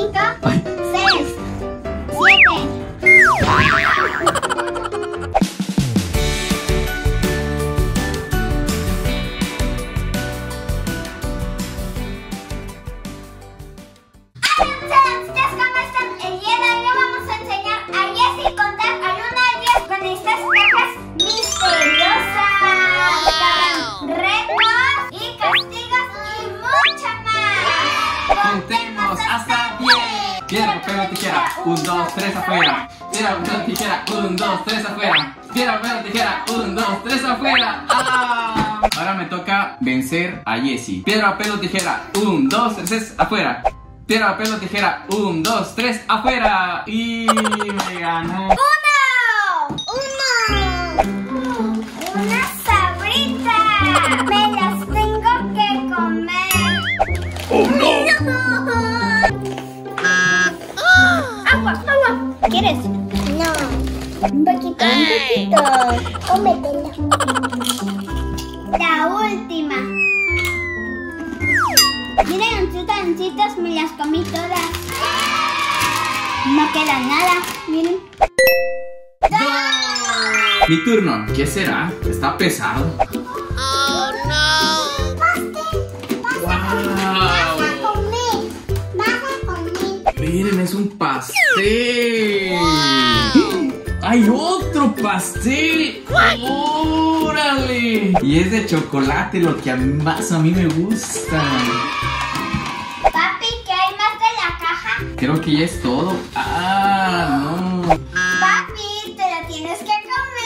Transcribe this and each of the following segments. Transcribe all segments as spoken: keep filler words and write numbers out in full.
cinco, seis, siete. Contemos hasta diez. Piedra, papel, tijera. Un, dos, tres afuera. Piedra, papel, tijera. Un, dos, tres afuera. Piedra, papel, tijera. Un, dos, tres afuera. ¡Ah! Ahora me toca vencer a Jessie. Piedra, papel, tijera. Un, dos, tres afuera. Piedra, papel, tijera. Un, dos, tres afuera. Y me ganó. ¡Uno! ¡Uno! ¡Una sabrita! Me las tengo que comer. ¡Oh, no! ¡Agua! ¡Agua! ¿Quieres? No. Un poquito, un poquito. Cómetela. La última. Miren, sus tancitas me las comí todas. No queda nada. Miren. Mi turno. ¿Qué será? Está pesado. Oh, no. ¡Wow! Miren, es un pastel. ¡Hay otro pastel! ¡Órale! Y es de chocolate, lo que más a mí me gusta. Papi, ¿qué hay más de la caja? Creo que ya es todo. ¡Ah, no! Papi, te la tienes que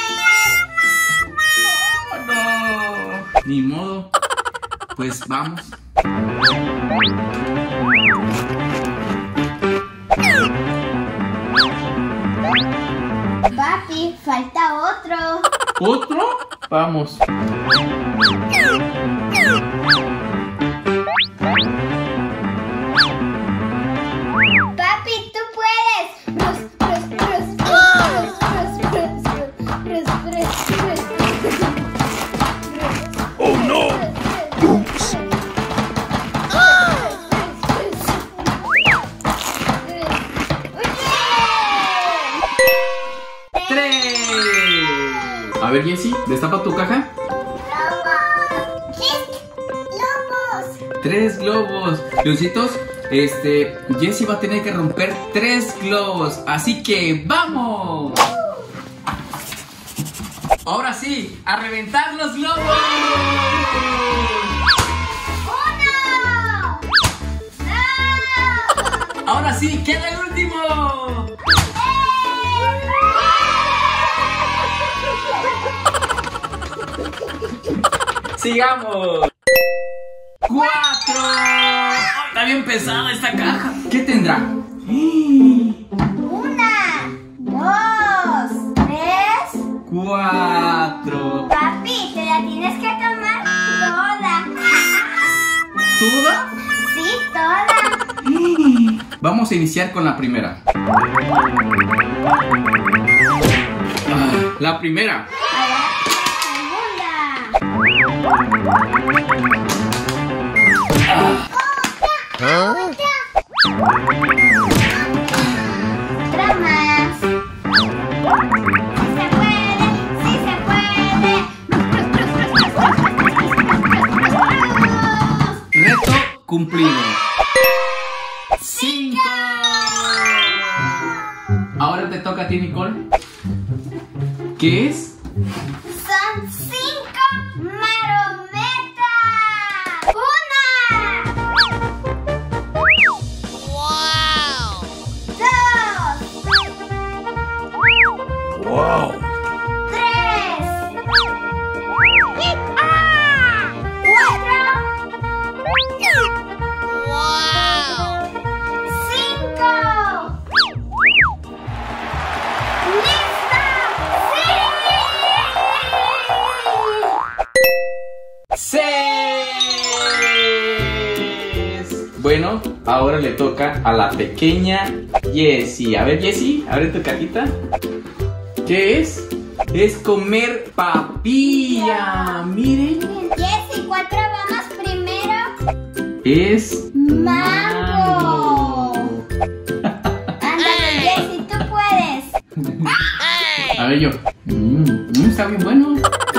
comer. ¡Oh, no! Ni modo. Pues vamos. Papi, falta otro. ¿Otro? Vamos. Papi, tú puedes. Brus, brus, brus, brus, brus, brus, brus, brus, brus, brus. ¡Oh, no! ¡Ups! ¡Tres! A ver, Jessie, destapa tu caja. ¡Globos! ¡Tres globos! Tres globos. Leoncitos, este, Jessie va a tener que romper tres globos. Así que ¡vamos! Ahora sí, a reventar los globos. ¡Uno! ¡Dos! Ahora sí, queda el último. ¡Sigamos! ¡Cuatro! Está bien pesada esta caja. ¿Qué tendrá? Una, dos, tres. Cuatro. Papi, te la tienes que tomar toda. ¿Toda? Sí, toda. Vamos a iniciar con la primera. Ah, la primera. Ah. Otra, otra. Otra más. Sí se puede, sí se puede. Reto cumplido. Cinco. Ahora te toca a ti, Nicole. ¿Qué es? Son cinco marometas. Una. Wow. Dos. Wow. Tres. ¡Ah! Cuatro. Wow. Cinco. ¡Listo! ¡Sí! Seis. Bueno, ahora le toca a la pequeña Jessie. A ver, Jessie, abre tu cajita. ¿Qué es? Es comer papilla. Miren. Jessie, cuatro vamos primero. Es Mango. ver yo. Mmm, mm, está bien bueno.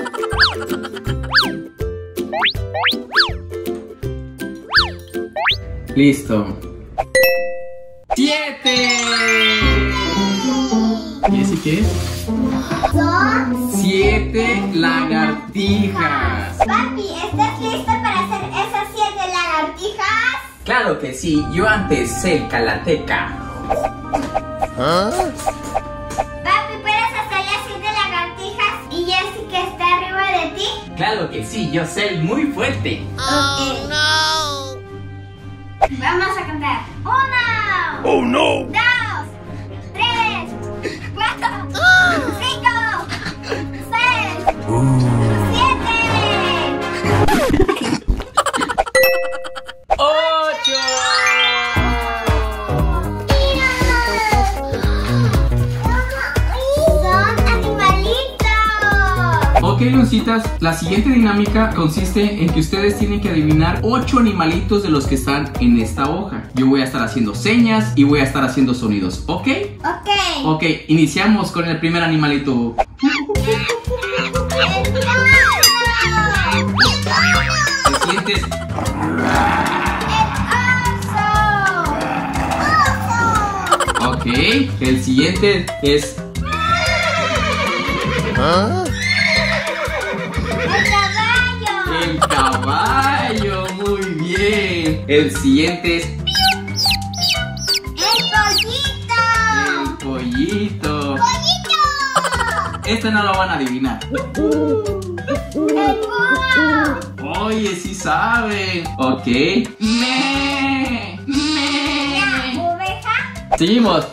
Listo. ¡Siete! ¿Y ese qué es? Son Siete lagartijas. Papi, ¿estás listo para hacer esas siete lagartijas? Claro que sí, yo antes sé el karateca. Papi, ¿puedes hacer las siete lagartijas y Jessica está arriba de ti? Claro que sí, yo sé muy fuerte. Oh no! Vamos a cantar. Uno. Oh no! Dos. Tres. Cuatro. Cinco. Seis. Siete. ¡Ocho! Son animalitos. Ok, leoncitas, la siguiente dinámica consiste en que ustedes tienen que adivinar ocho animalitos de los que están en esta hoja. Yo voy a estar haciendo señas y voy a estar haciendo sonidos, ¿ok? Ok. Ok, iniciamos con el primer animalito. ¿Te sientes? Ok, el siguiente es... Huh? El caballo, muy bien. El siguiente es... El pollito. El pollito. Pollito. Este no lo van a adivinar. El búho. Oye, sí saben. Ok. Me, me. La oveja. Seguimos.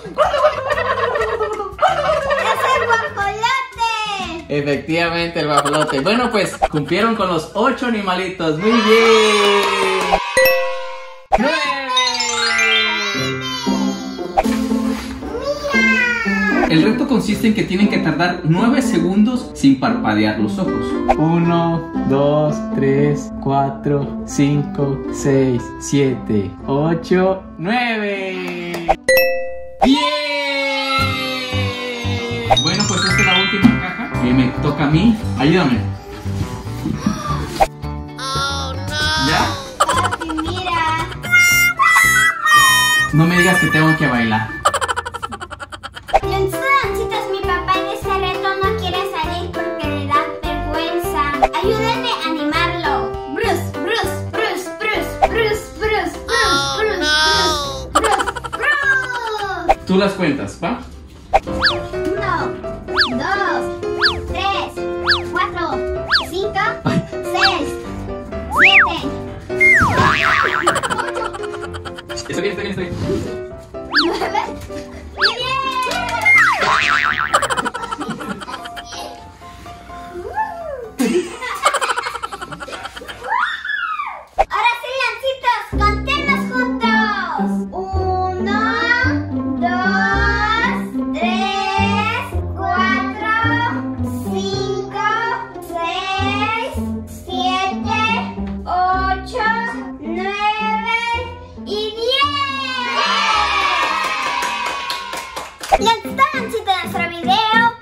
Es el guajolote. Efectivamente, el guajolote. Bueno, pues cumplieron con los ocho animalitos. Muy bien. ¡Nueve! El reto consiste en que tienen que tardar nueve segundos sin parpadear los ojos. uno, dos, tres, cuatro, cinco, seis, siete, ocho, nueve. ¡Bien! Bueno, pues esta es la última caja que me toca a mí. Ayúdame. Oh no! ¿Ya? Papi, mira. No me digas que tengo que bailar. Leoncitos, mi papá en este reto no quiere salir porque le da vergüenza. Ayúdenme a animarlo. Bruce, Bruce, Bruce, Bruce, Bruce, Bruce, Bruce, Oh Bruce, no! Bruce, Bruce. Tú las cuentas, ¿va? Uno, dos, tres, cuatro, cinco, seis, siete, ocho, Estoy bien, estoy bien, estoy bien. nueve. ¡Bien! Ahora sí, lancitos, contemos juntos. Uno, dos, tres, cuatro, cinco, seis, siete, ocho, nueve y diez. Y hasta el lancito de nuestro video.